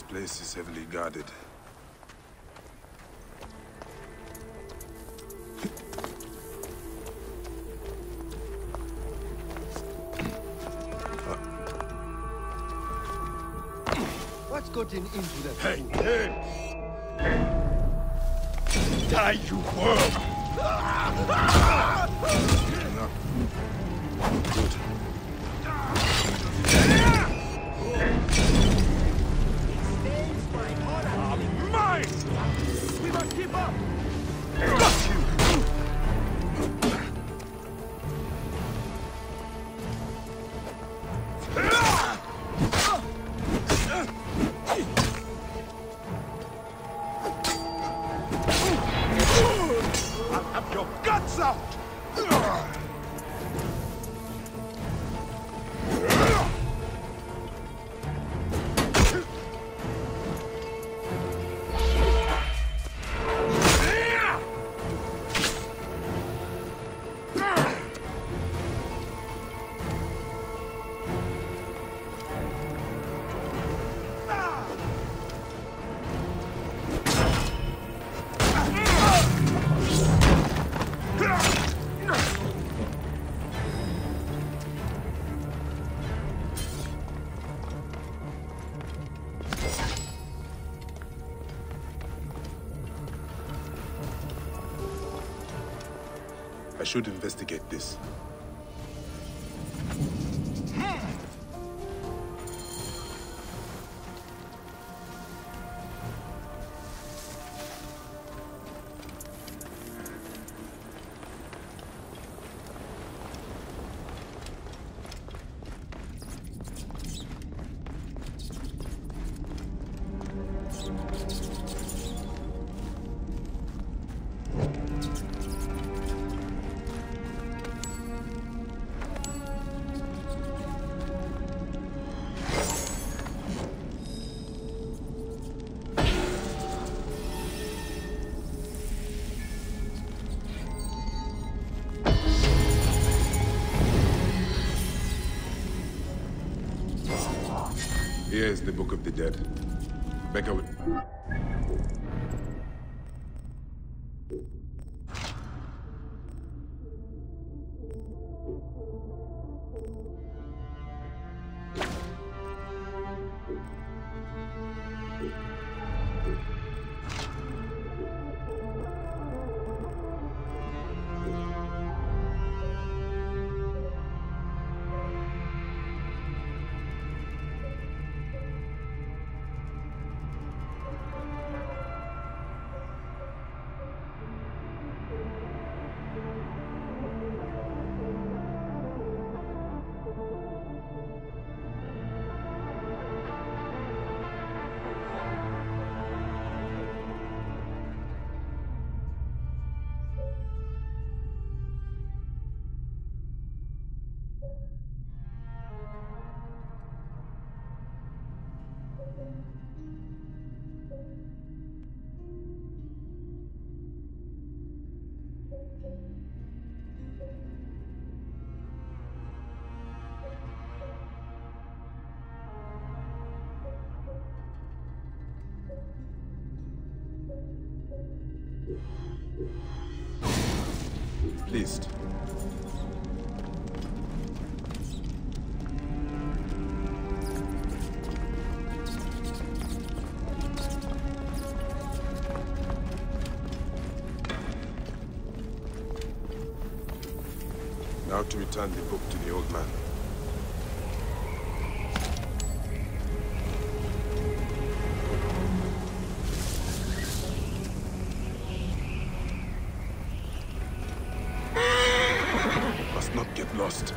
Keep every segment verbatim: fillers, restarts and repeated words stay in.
place is heavily guarded. What's gotten into that? Hey, hey! Die, you worm! Enough. Good. Mine! We must keep up! Got you! I'll have your guts out! I should investigate this. Here is the Book of the Dead. Becca will... List. Now to return the book to the old man. Must not get lost.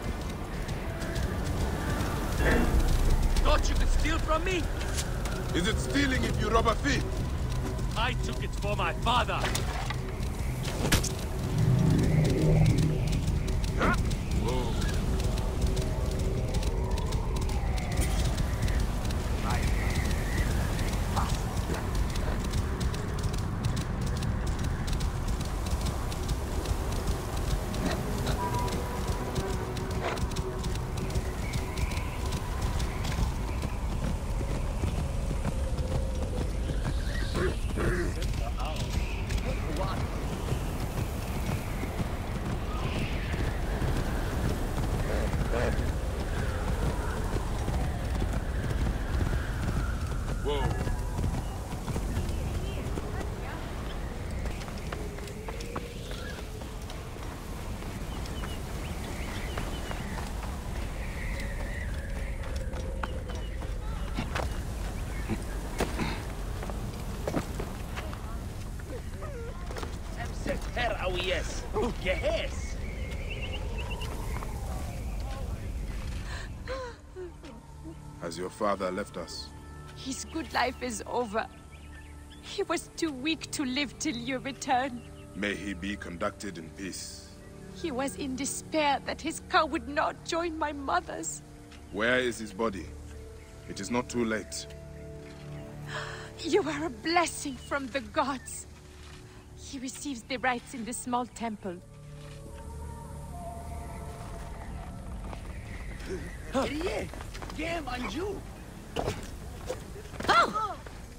Thought you could steal from me? Is it stealing if you rob a thief? I took it for my father. Huh? Whoa. Oh, yes. Yes. Has your father left us? His good life is over. He was too weak to live till you return. May he be conducted in peace. He was in despair that his cow would not join my mother's. Where is his body? It is not too late. You are a blessing from the gods. He receives the rites in the small temple. Yeah. Damn, Anju. Oh!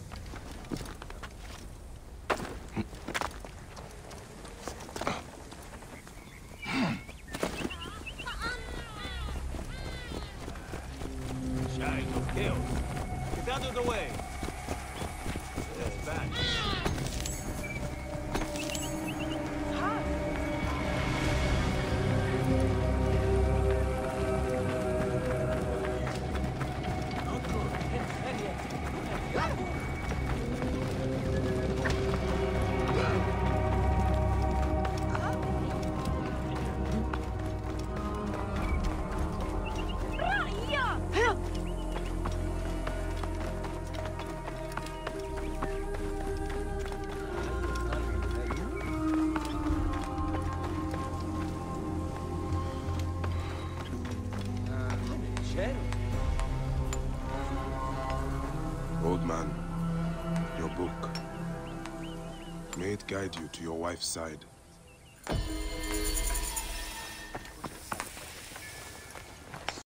Shine, no kill. Get out of the way. Yeah, back. Old man, your book. May it guide you to your wife's side.